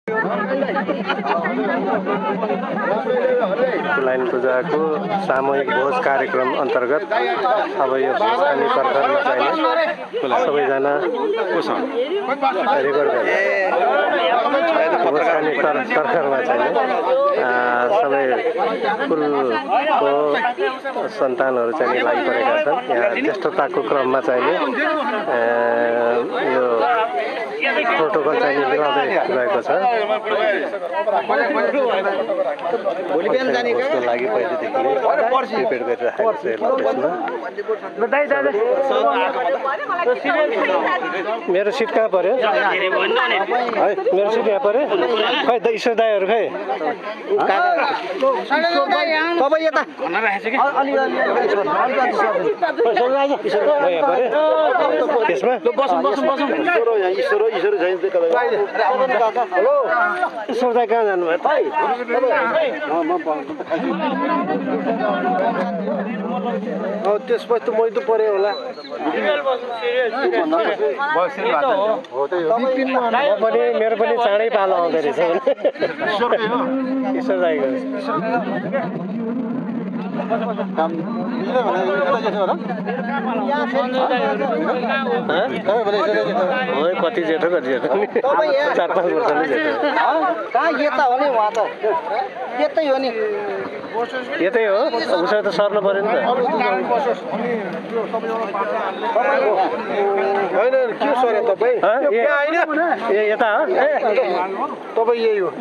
Line पूजाको सामूहिक भोज कार्यक्रम अन्तर्गत अब यो भोज खाने तरकारमा चाहिने सबैजना रेकर्ड भोज खाने तरकारमा चाहिने सबै कुलको सन्तानहरू चाहिँ लागिपरेका छन्। यहाँ ज्येष्ठताको क्रममा चाहिने यो प्रोटोकल चाहिँ मिलाउँदै गएको छ। भोलि बिहान जानेको लागि पहिलेदेखि प्रिपेयर गरिराखेको छ। मेरो सिट कहाँ पर्यो? मेरो सिट यहाँ पर्यो। खै ईश्वर दाईहरू खै तपाईँ यता त्यसमा हेलो ईश्वर दाई कहाँ जानुभयो? त्यसपछि त मै त पऱ्यो होला। मेरो पनि चाँडै पालो आउँदो रहेछ ईश्वर दाईको। कति जेठो कति जेठो 4-5 वर्षले जेठो। कहाँ यता हो नि उहाँ त यतै हो नि। यतै हो उसो त सर्नु पर्यो नि त। होइन के सर्यो तपाईँ? ए यता हो तपाईँ यही हो।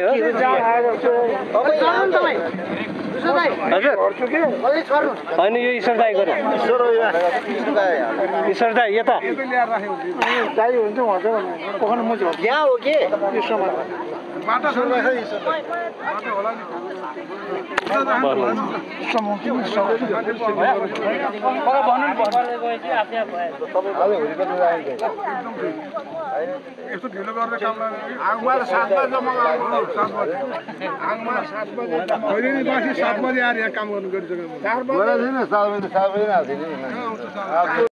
हजुर होइन यो ईश्वर दाई गऱ्यो। ईश्वर दाई यता यहाँ हो कि यस्तो ढिलो गर्ने काम आगमा 7 बजे जम्मा आगमा 7 बजे अहिले नि बासी 7 बजे आएर यहाँ काम गर्नु गरिसक्यो। 4 बजे छैन 7 बजे 7 बजे आउँछ नि।